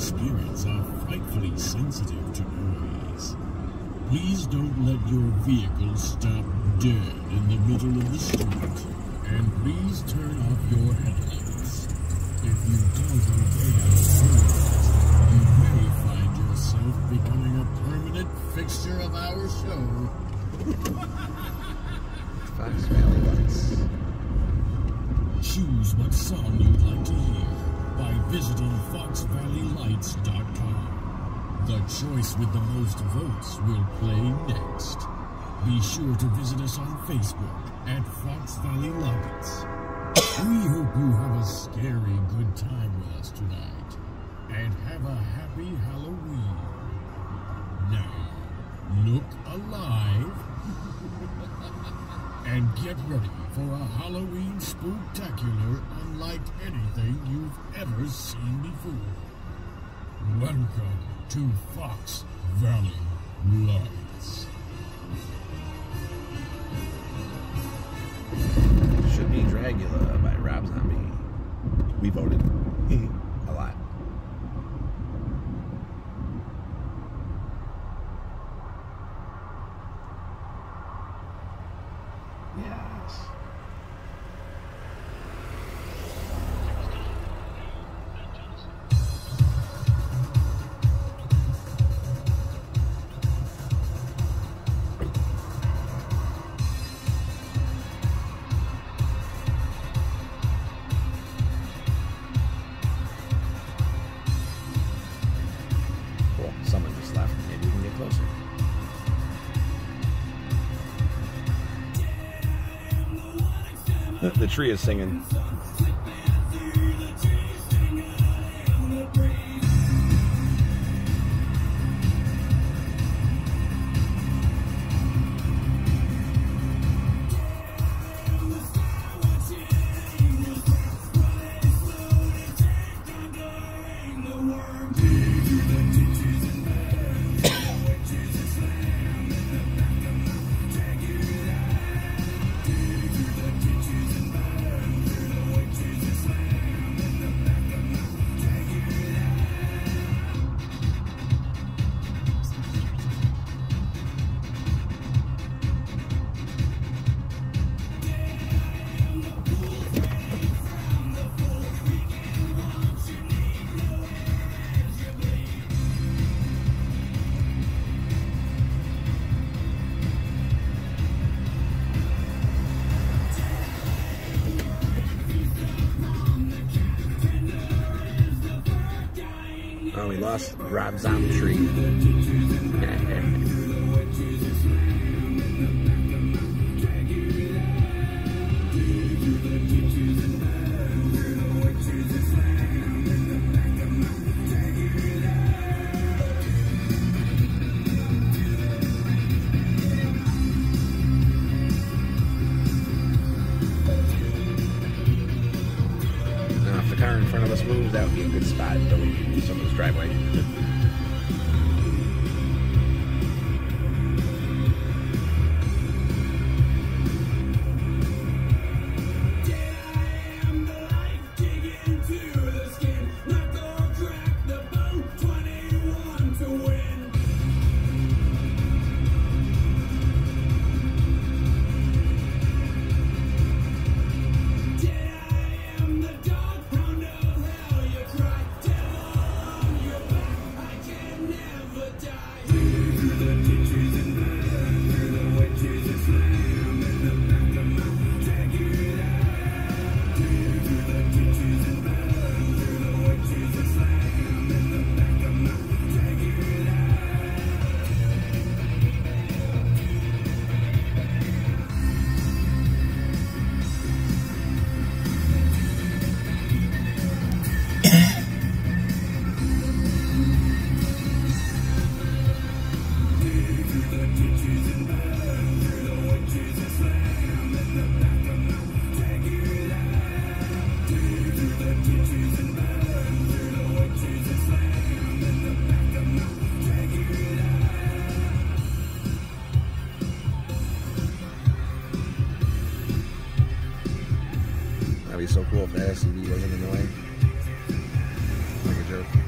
spirits are frightfully sensitive to noise. Please don't let your vehicle stop dead in the middle of the street. And please turn off your headlights. If you don't obey our orders, you may find yourself becoming a permanent fixture of our show. Fox Valley Lights. Choose what song you'd like to hear by visiting foxvalleylights.com. The choice with the most votes will play next. Be sure to visit us on Facebook at Fox Valley Lights. We hope you have a scary good time with us tonight. And have a happy Halloween. Now, look alive. And get ready for a Halloween spooktacular unlike anything you've ever seen before. Welcome to Fox Valley Lights. Should be Dragula by Rob Zombie. We voted a lot. Yes. Cool. Someone just left. Maybe we can get closer. The tree is singing. Oh, we lost Rob Zombie tree. Now, if the car in front of us moves, that would be a good spot to leave someone's driveway. That'd be so cool if the SUV wasn't in the way. Like a joke.